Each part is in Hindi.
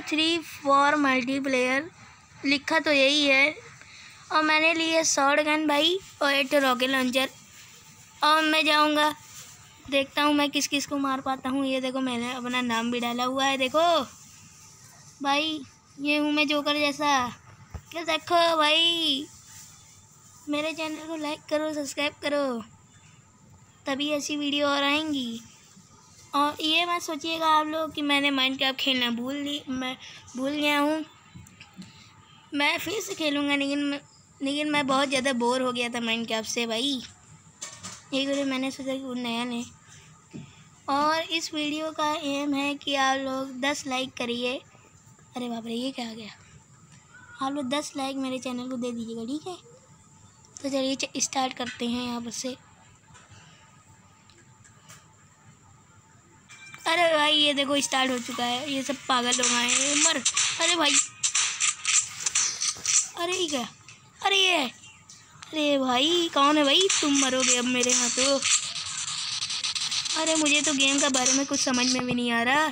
3 फॉर मल्टीप्लेयर लिखा तो यही है। और मैंने लिए शॉर्ट गन भाई और एक रॉकेट लॉन्चर। और मैं जाऊंगा, देखता हूँ मैं किस किस को मार पाता हूँ। ये देखो मैंने अपना नाम भी डाला हुआ है, देखो भाई ये हूँ मैं जोकर जैसा। ये देखो भाई, मेरे चैनल को लाइक करो, सब्सक्राइब करो, तभी ऐसी वीडियो और आएंगी। और ये मत सोचिएगा आप लोग कि मैंने माइनक्राफ्ट खेलना मैं भूल गया हूँ। मैं फिर से खेलूँगा, लेकिन मैं बहुत ज़्यादा बोर हो गया था माइनक्राफ्ट से भाई। एक वीडियो मैंने सोचा कि वो नया नहीं। और इस वीडियो का एम है कि आप लोग 10 लाइक करिए। अरे बाप रे, ये क्या आ गया। आप लोग 10 लाइक मेरे चैनल को दे दीजिएगा, ठीक है। तो चलिए स्टार्ट करते हैं यहाँ पर से। अरे भाई ये देखो स्टार्ट हो चुका है। ये सब पागल लोग आए हैं, मर। अरे भाई, अरे ये क्या, अरे ये, अरे भाई कौन है भाई, तुम मरोगे अब मेरे हाथों। अरे मुझे तो गेम का बारे में कुछ समझ में भी नहीं आ रहा।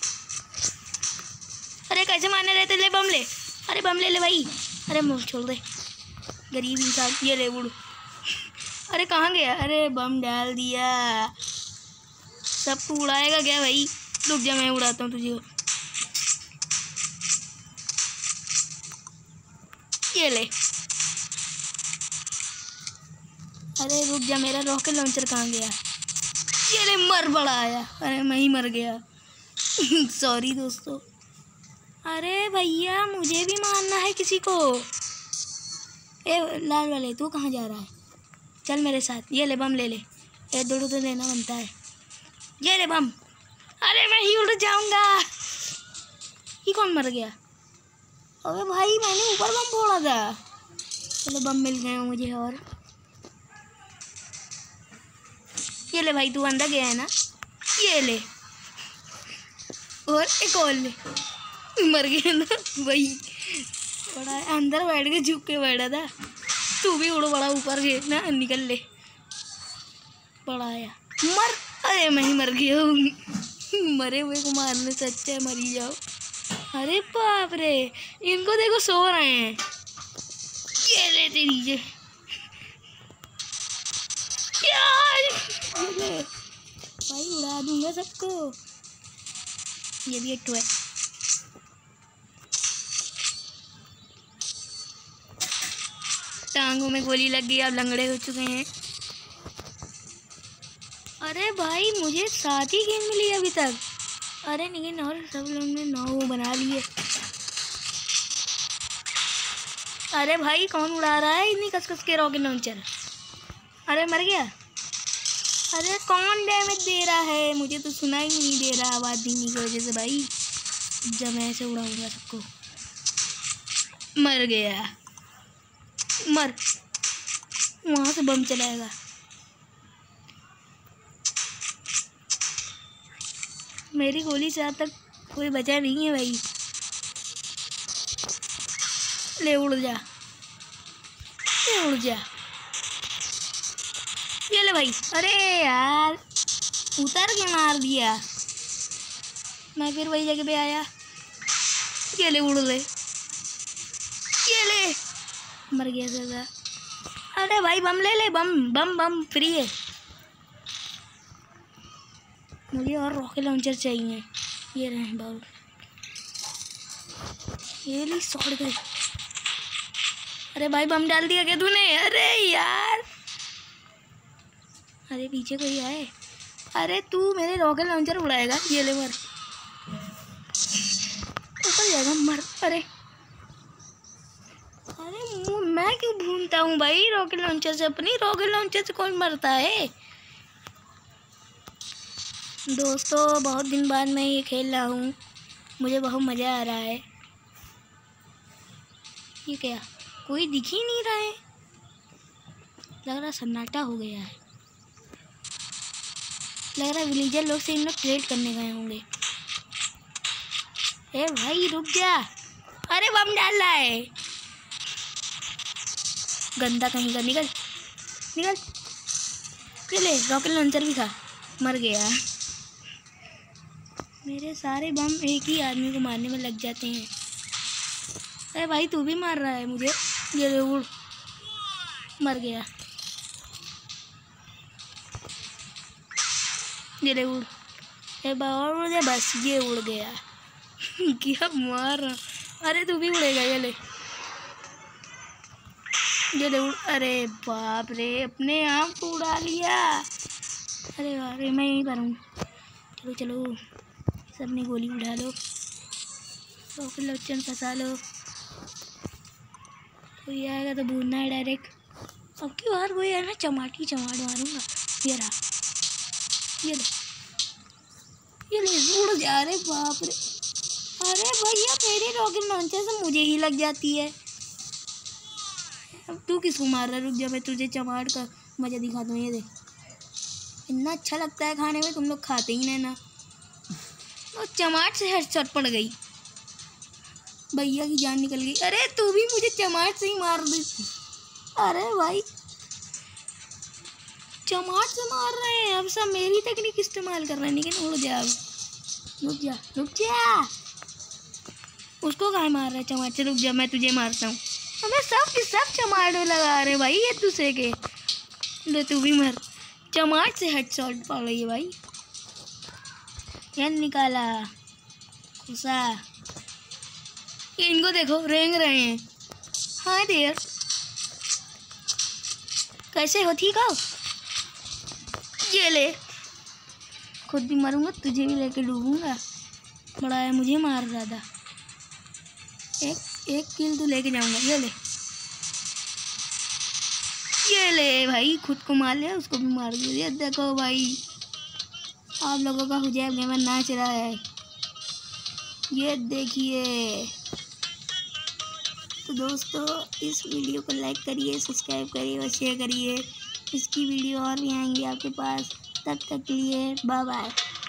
अरे कैसे मारने रहते, ले बम ले। अरे बम ले ले भाई। अरे मुँह छोड़ दे गरीब इंसान, ये ले उड़। अरे कहाँ गया, अरे बम डाल दिया। सबको उड़ाएगा क्या भाई, रुक जा मैं उड़ाता हूँ तुझे। ये ले। अरे रुक जा, मेरा रॉकेट लॉन्चर कहाँ गया। ये ले, मर बड़ा आया। अरे मैं ही मर गया। सॉरी दोस्तों। अरे भैया मुझे भी मारना है किसी को। ए लाल वाले, तू कहाँ जा रहा है, चल मेरे साथ। ये ले बम ले ले, ये दो तो लेना बनता है। ये ले बम। अरे मैं ही उड़ जाऊंगा। ये कौन मर गया। अबे भाई मैंने ऊपर बम फोड़ा था। चलो बम मिल गए मुझे। और ये ले भाई, तू अंदर गया है ना, ये ले। और एक और ले। मर गया ना भाई, बड़ा अंदर बैठ के झुक के बैठा था। तू भी उड़ बड़ा ऊपर गए ना, निकल ले। बड़ा आया, मर। अरे मैं ही मर गया हूँ। मरे हुए को मारने से अच्छा है मर ही जाओ। अरे बाप रे, इनको देखो सो रहे हैं। ये ले तेरी ये भाई, उड़ा दूंगा सबको। ये भी एक है। टांगों में गोली लग गई, अब लंगड़े हो चुके हैं। अरे भाई मुझे 7 ही गेम मिली अभी तक। अरे लेकिन और सब लोग ने 9 बना लिए। अरे भाई कौन उड़ा रहा है इतनी कस के रॉकेट लॉन्चर। अरे मर गया। अरे कौन डैमेज दे रहा है, मुझे तो सुनाई नहीं दे रहा आवाज़ धीमी की वजह से भाई। जब मैं ऐसे उड़ाऊंगा सबको। मर गया, मर। वहाँ से बम चलाएगा। मेरी गोली से अब तक कोई बचा नहीं है भाई। ले उड़ जा, ले उड़ जा। ये ले भाई। अरे यार उतर के मार दिया। मैं फिर वही जगह पे आया। ये ले उड़ ले, ये ले। मर गया सजा। अरे भाई बम ले ले, बम बम बम फ्री है। मुझे और रॉकेट लॉन्चर चाहिए। ये रहे बाउल, ये ली सड़ गए। अरे भाई बम डाल दिया क्या तूने। अरे यार, अरे पीछे कोई आए। अरे तू मेरे रॉकेट लॉन्चर उड़ाएगा। ये ले मर, ऊपर जाएगा मर। अरे अरे मैं क्यों भूनता हूँ भाई रॉकेट लॉन्चर से, अपनी रॉकेट लॉन्चर से कौन मरता है। दोस्तों बहुत दिन बाद मैं ये खेल रहा हूँ, मुझे बहुत मज़ा आ रहा है। ये क्या, कोई दिख ही नहीं रहा है, लग रहा सन्नाटा हो गया है। लग रहा विलेजर लोग से इन लोग ट्रेड करने गए होंगे। ए भाई रुक जा। अरे बम डाल रहा है गंदा कहीं का। निकल निकल। चले रॉकेट लॉन्चर भी खा। मर गया। मेरे सारे बम एक ही आदमी को मारने में लग जाते हैं। अरे भाई तू भी मार रहा है मुझे। ये ले उड़, मर गया। ये ले उड़, एक बार और उड़ गया, बस ये उड़ गया। क्या मार रहा। अरे तू भी उड़ेगा। ये ले उड़। अरे बाप रे, अपने आप को उड़ा लिया। अरे अरे मैं यहीं पर हूँ। चलो चलो, सबने गोली उड़ा लो, रॉकेट लॉन्चर फंसा लो। कोई आएगा तो भूलना है डायरेक्ट। अब की बार कोई है ना, चमाट मारूंगा। ये रहा, ये ले उड़ जा। अरे बाप रे, अरे भैया मेरी रॉकेट लॉन्चर से मुझे ही लग जाती है। अब तू किसको मार रहा है? रुक जा, मैं तुझे चमाट का मज़ा दिखाता हूँ। ये देख, इतना अच्छा लगता है खाने में, तुम लोग खाते ही नहीं ना। और चमाट से हेडशॉट पड़ गई, भैया की जान निकल गई। अरे तू भी मुझे चमाट से ही मार दी। अरे भाई चमाट से मार रहे हैं, अब सब मेरी टेक्निक इस्तेमाल कर रहे हैं। लेकिन उड़ जा, रुक जा। उसको कहाँ मार रहा है चमाट से? रुक जा, मैं तुझे मारता हूँ। हमें सब चमाट लगा रहे भाई एक दूसरे के। ले तू भी मर। चमाट से हेडशॉट पड़ रही है भाई। यार निकाला घुसा। इनको देखो, रेंग रहे हैं। हाँ देर, कैसे हो? ठीक हो? ये ले, खुद भी मरूंगा, तुझे भी लेके डूबूंगा। बड़ा है, मुझे मार रहा था। एक किल तो लेके जाऊंगा। ये ले भाई, खुद को मार लिया, उसको भी मार दिया। देखो भाई, आप लोगों का हुजैब गेमर नाच रहा है, ये देखिए। तो दोस्तों, इस वीडियो को लाइक करिए, सब्सक्राइब करिए और शेयर करिए। इसकी वीडियो और भी आएंगी आपके पास। तब तक के लिए बाय बाय।